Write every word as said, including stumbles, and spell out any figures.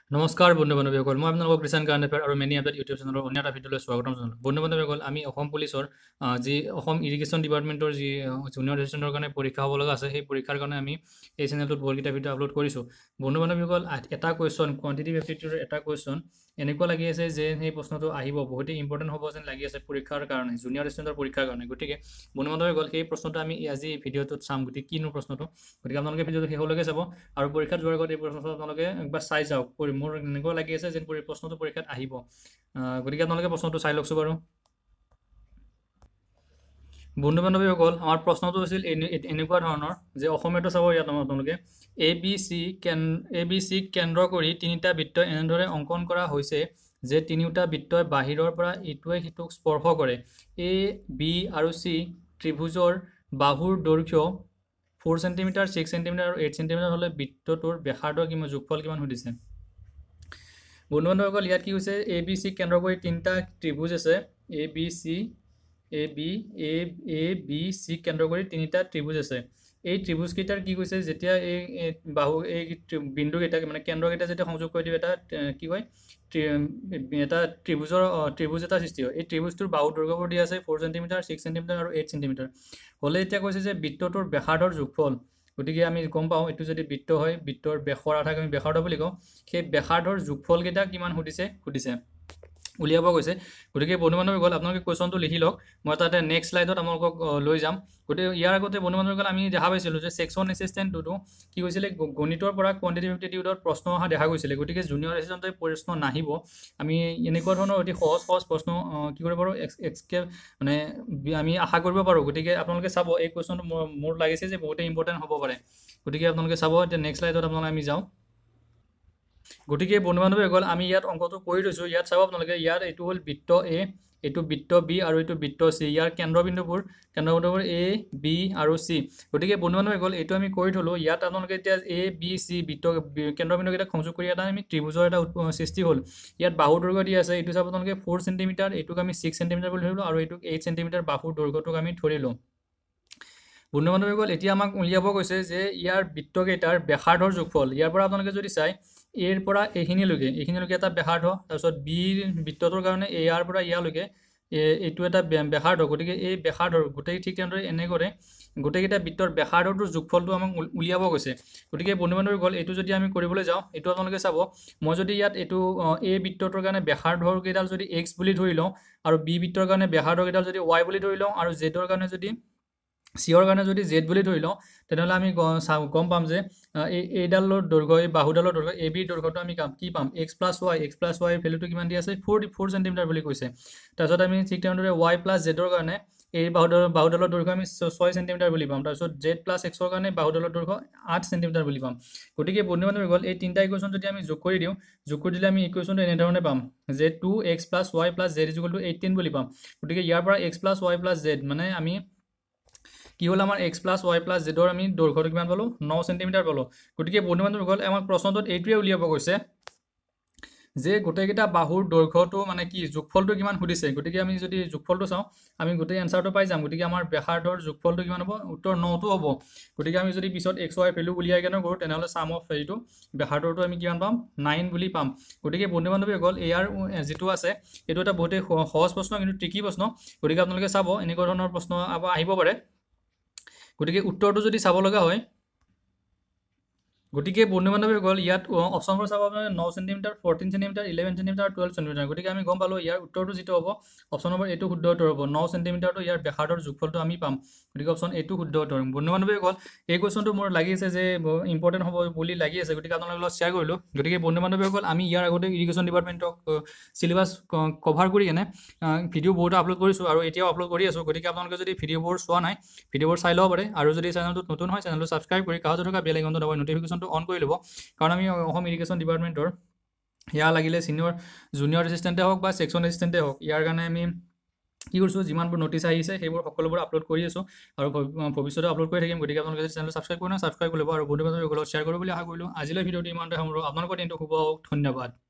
নমস্কাৰ বন্ধু বান্ধৱীসকল, মই আপোনালোকক কৃষাণ কাৰ্ণেফাৰ আৰু মেনি আপডেট ইউটিউব চেনেলৰ অন্য এটা ভিডিঅ'লৈ স্বাগতম জনালোঁ। বন্ধু বান্ধৱীসকল, আমি অসম পুলিচৰ আহ, যি অসম ইৰিগেশ্যন ডিপাৰ্টমেণ্টৰ যি জুনিয়ৰ এছিষ্টেণ্টৰ কাৰণে পৰীক্ষা হ'ব লগা আছে, সেই পৰীক্ষাৰ কাৰণে আমি এই চেনেলটোত বহুতকেইটা ভিডিঅ' আপলোড কৰিছোঁ। বন্ধু বান্ধৱীসকল, আ- এটা কুৱেশ্যন কোৱান্টিটিভ এপ্টিটিউডৰ এটা কুৱেশ্যন এনেকুৱা লাগি আছে যে সেই প্ৰশ্নটো আহিব বহুতেই ইম্পৰ্টেণ্ট হ'ব যেন লাগি আছে পৰীক্ষাৰ কাৰণে, জুনিয়ৰ এছিষ্টেণ্টৰ পৰীক্ষাৰ কাৰণে। গতিকে বন্ধু বান্ধৱীসকল, সেই প্ৰশ্নটো আমি আজি ভিডিঅ'টোত চাম। গতিকে কিনো প্ৰশ্নটো, গতিকে আপোনালোকে ভিডিঅ'টো শেষলৈকে চাব আৰু পৰীক্ষাত যোৱাৰ আগত এই প্ৰশ্নটো আপোনালোকে একবাৰ চাই যাওক। পৰি- মোৰ এনেকুৱা লাগি আছে যেন পৰি- প্ৰশ্নটো পৰীক্ষাত আহিব। আহ, গতিকে আপোনালোকে প্ৰশ্নটো চাই লওকচোন বাৰু। বন্ধু বান্ধৱীসকল, আমাৰ প্ৰশ্নটো আছিল এনে এ- এনেকুৱা ধৰণৰ যে অসমীয়াটো চাব ইয়াত আপোনালোকে এ বি চি কেন এ বি চিক কেন্দ্ৰ কৰি তিনিটা বৃত্ত এনেদৰে অংকন কৰা হৈছে যে তিনিওটা বৃত্তই বাহিৰৰ পৰা ইটোৱে সিটোক স্পৰ্শ কৰে। এ বি আৰু চি ত্ৰিভুজৰ বাহুৰ দৈৰ্ঘ্য ফ'ৰ চেণ্টিমিটাৰ ছিক্স চেণ্টিমিটাৰ আৰু এইট চেণ্টিমিটাৰ হ'লে বৃত্তটোৰ ব্যাসাৰ্ধ কিমান যোগফল কিমান সুধিছে। বন্ধু বান্ধৱীসকল, ইয়াত কি হৈছে, এ বি চিক কেন্দ্ৰ কৰি তিনিটা ত্ৰিভুজ আছে। A B C A B A A B চিক কেন্দ্ৰ কৰি তিনিটা ত্ৰিভুজ আছে। এই ত্ৰিভুজকেইটাৰ কি কৈছে, যেতিয়া এই এই বাহু এই ত্ৰি- বিন্দুকেইটাক মানে কেন্দ্ৰকেইটা যেতিয়া সংযোগ কৰি দিব এটা এ, কি কয় ত্ৰি- এটা ত্ৰিভুজৰ অ, ত্ৰিভুজ এটা সৃষ্টি হয়। এই ত্ৰিভুজটোৰ বাহু দৈৰ্ঘ্য দিয়া আছে ফ'ৰ চেণ্টিমিটাৰ ছিক্স চেণ্টিমিটাৰ আৰু এইট চেণ্টিমিটাৰ হ'লে এতিয়া কৈছে যে বৃত্তটোৰ ব্যাসাৰ্ধৰ যোগফল। গতিকে আমি গম পাওঁ এইটো যদি বৃত্ত হয়, বৃত্তৰ ব্যাসৰ আধাক আমি ব্যাসাৰ্ধ বুলি কওঁ। সেই ব্যাসাৰ্ধৰ যোগফলকেইটা কিমান সুধিছে সুধিছে উলিয়াব গৈছে। গতিকে বন্ধু বান্ধৱীসকল, আপোনালোকে কুৱেশ্যনটো লিখি লওক। মই তাতে নেক্সট শ্লাইডত আপোনালোকক আহ, লৈ যাম। গতিকে ইয়াৰ আগতে বন্ধু বান্ধৱীসকল, আমি দেখা পাইছিলোঁ যে ছেকশ্যন এছিষ্টেণ্টটো কি হৈছিলে, গ- গণিতৰ পৰা কোৱান্টিটিভ এপ্টিটিউডত প্ৰশ্ন অহা দেখা গৈছিলে। গতিকে জুনিয়ৰ এছিষ্টেণ্টে প্ৰশ্ন নাহিব। আমি এনেকুৱা ধৰণৰ অতি সহজ সহজ প্ৰশ্ন আহ, কি কৰিব পাৰোঁ, এক্স এক্সকে মানে বি- আমি আশা কৰিব পাৰোঁ। গতিকে আপোনালোকে চাব, এই কুৱেশ্যনটো মোৰ মোৰ লাগিছে যে বহুতেই ইম্পৰ্টেণ্ট হ'ব পাৰে। গতিকে আপোনালোকে চাব। এতিয়া নেক্সট শ্লাইডত আপোনালোকে আমি যাওঁ। গতিকে বন্ধু বান্ধৱীসকল, আমি ইয়াত অংকটো কৰি থৈছোঁ। ইয়াত চাব আপোনালোকে, ইয়াত এইটো হ'ল বৃত্ত এ, এইটো বৃত্ত বি আৰু এইটো বৃত্ত চি। ইয়াৰ কেন্দ্ৰবিন্দুবোৰ কেন্দ্ৰবিন্দুবোৰ এ বি আৰু চি। গতিকে বন্ধু বান্ধৱীসকল, এইটো আমি কৰি থলোঁ। ইয়াত আপোনালোকে এতিয়া এ বি চি বৃত্ত বি- কেন্দ্ৰবিন্দুকেইটাক সংযোগ কৰি এটা আমি ত্ৰিভুজৰ এটা উৎ- সৃষ্টি হ'ল। ইয়াত বাহুৰ দৈৰ্ঘ্য দিয়া আছে, এইটো চাব আপোনালোকে ফ'ৰ চেণ্টিমিটাৰ, এইটোক আমি ছিক্স চেণ্টিমিটাৰ বুলি ধৰিলোঁ আৰু এইটোক এইট চেণ্টিমিটাৰ বাহুৰ দৈৰ্ঘ্যটোক আমি ধৰিলোঁ। বন্ধু বান্ধৱীসকল, এতিয়া আমাক উলিয়াব কৈছে যে ইয়াৰ বৃত্তকেইটাৰ ব্যাসাৰ্ধৰ যোগফল। ইয়াৰ পৰা আপোনালোকে যদি চাই, এৰ পৰা এইখিনিলৈকে এইখিনিলৈকে এটা ব্যাসাৰ্ধ, তাৰপিছত বি বৃত্তটোৰ কাৰণে এয়াৰ পৰা ইয়ালৈকে এ- এইটো এটা ব্য- ব্যাসাৰ্ধ। গতিকে এই ব্যাসাৰ্ধৰ গোটেই ঠিক তেনেদৰে এনেদৰে গোটেইকেইটা বৃত্তৰ ব্যাসাৰ্ধটোৰ যোগফলটো আমাক উল- উলিয়াব গৈছে। গতিকে বন্ধু বান্ধৱীসকল, এইটো যদি আমি কৰিবলৈ যাওঁ, এইটো আপোনালোকে চাব, মই যদি ইয়াত এইটো আহ, এ বৃত্তটোৰ কাৰণে ব্যাসাৰ্ধৰ কেইডাল যদি এক্স বুলি ধৰি লওঁ আৰু বি বৃত্তৰ কাৰণে ব্যাসাৰ্ধৰ কেইডাল যদি ৱাই বুলি ধৰি লওঁ আৰু জেডৰ কাৰণে যদি চিয়ৰ কাৰণে যদি জেড বুলি ধৰি লওঁ, তেনেহ'লে আমি গ- চাওঁ- গম পাম যে আহ, এই এইডালৰ দৈৰ্ঘ্য, এই বাহুডালৰ দৈৰ্ঘ্য, এ বিৰ দৈৰ্ঘ্যটো আমি কাম কি পাম, X plus Y. X plus ৱাইৰ ভেলুটো কিমান দি আছে, ফ'ৰ ফ'ৰ চেণ্টিমিটাৰ বুলি কৈছে। তাৰপিছত আমি ঠিক তেনেদৰে ৱাই প্লাছ জেডৰ কাৰণে এই বাহুডালৰ বাহুডালৰ দৈৰ্ঘ্য আমি ছ- ছয় চেণ্টিমিটাৰ বুলি পাম। তাৰপিছত জেড প্লাছ এক্সৰ কাৰণে বাহুডালৰ দৈৰ্ঘ্য আঠ চেণ্টিমিটাৰ বুলি পাম। গতিকে বন্ধু বান্ধৱীসকল, এই তিনিটা ইকুৱেশ্যন যদি আমি যোগ কৰি দিওঁ, যোগ কৰি দিলে আমি ইকুৱেশ্যনটো এনেধৰণে পাম যে two X plus Y plus Z is equal to eighteen বুলি পাম। গতিকে ইয়াৰ পৰা X plus Y plus Z মানে আমি কি হ'ল, আমাৰ এক্স প্লাছ ৱাই প্লাছ জেডৰ আমি দৈৰ্ঘ্যটো কিমান পালোঁ, ন চেণ্টিমিটাৰ পালোঁ। গতিকে বন্ধু বান্ধৱীসকল, আমাক প্ৰশ্নটোত এইটোৱে উলিয়াব গৈছে যে গোটেইকেইটা বাহুৰ দৈৰ্ঘ্যটো মানে কি, যোগফলটো কিমান সুধিছে। গতিকে আমি যদি যোগফলটো চাওঁ, আমি গোটেই এনচাৰটো পাই যাম। গতিকে আমাৰ ব্যাসাৰ্ধৰ যোগফলটো কিমান হ'ব, উত্তৰ নটো হ'ব। গতিকে আমি যদি পিছত এক্স ৱাই ভেলু উলিয়াই কেনে কৰোঁ, তেনেহ'লে চাম অফ হেৰিটো ব্যাসাৰ্ধটো আমি কিমান পাম, নাইন বুলি পাম। গতিকে বন্ধু বান্ধৱীসকল, ইয়াৰ উ- যিটো আছে, এইটো এটা বহুতেই স- সহজ প্ৰশ্ন, কিন্তু ট্ৰিকি প্ৰশ্ন। গতিকে আপোনালোকে চাব, এনেকুৱা ধৰণৰ প্ৰশ্ন আব- আহিব পাৰে। গতিকে উত্তৰটো যদি চাব লগা হয়, গতিকে বন্ধু বান্ধৱীসকল, ইয়াত অপশ্যনবোৰ চাব আপোনাৰ ন centimetre, fourteen centimetre, eleven centimetre, twelve centimetre. গতিকে আমি গম পালোঁ ইয়াৰ উত্তৰটো যিটো হ'ব, অপশ্যন নম্বৰ এইটো শুদ্ধ উত্তৰ হ'ব। ন চেণ্টিমিটাৰটো ইয়াৰ ব্যাসাৰ্ধৰ যোগফলটো আমি পাম। গতিকে অপশ্যন এইটো শুদ্ধ উত্তৰ। বন্ধু বান্ধৱীসকল, এই কুৱেশ্যনটো মোৰ লাগি আছে যে ইম্পৰ্টেণ্ট হ'ব বুলি লাগি আছে। গতিকে আপোনালোকৰ লগত শ্বেয়াৰ কৰিলোঁ। গতিকে বন্ধু বান্ধৱীসকল, আমি ইয়াৰ আগতে ইৰিগেশ্যন ডিপাৰ্টমেণ্টক চিলেবাছ কভাৰ কৰি কেনে ভিডিঅ' বহুতো আপলোড কৰিছোঁ আৰু এতিয়াও আপলোড কৰি আছোঁ। গতিকে আপোনালোকে যদি ভিডিঅ'বোৰ চোৱা নাই, ভিডিঅ'বোৰ চাই ল'ব পাৰে। আৰু যদি চেনেলটোত নতুন হয়, চেনেলটো ছাবস্ক্ৰাইব কৰি কাষতে থকা বেল আইকনটো দবাই নটিফিকেশ্যনটো অন কৰি ল'ব। কাৰণ আমি অসম ইৰিগেশ্যন ডিপাৰ্টমেণ্টৰ সেয়া লাগিলে ছিনিয়ৰ জুনিয়ৰ এছিষ্টেণ্টে হওক বা ছেকশ্যন এছিষ্টেণ্টে হওক, ইয়াৰ কাৰণে আমি কি কৰিছোঁ, যিমানবোৰ নটিচ আহিছে সেইবোৰ সকলোবোৰ আপলোড কৰি আছোঁ আৰু ভৱি- ভৱিষ্যতে আপলোড কৰি থাকিম। গতিকে আপোনালোকে যদি চেনেলটো ছাবস্ক্ৰাইব কৰি নহয়, ছাবস্ক্ৰাইব কৰি ল'ব আৰু বন্ধু বান্ধৱীসকলক শ্বেয়াৰ কৰিব বুলি আশা কৰিলোঁ। আজিলৈ ভিডিঅ'টো ইমানতে সামৰোঁ। আপোনালোকৰ দিনটো শুভ হওক। ধন্যবাদ।